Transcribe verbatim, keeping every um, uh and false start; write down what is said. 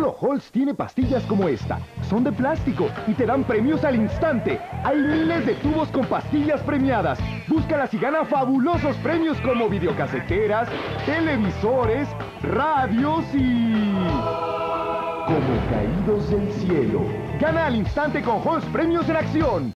Solo Halls tiene pastillas como esta. Son de plástico y te dan premios al instante. Hay miles de tubos con pastillas premiadas. Búscalas y gana fabulosos premios como videocaseteras, televisores, radios y... como caídos del cielo. Gana al instante con Halls Premios en acción.